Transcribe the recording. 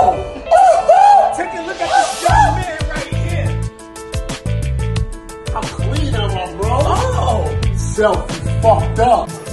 Take a look at this young man right here. I'm clean on my bro. Oh! Selfie fucked up.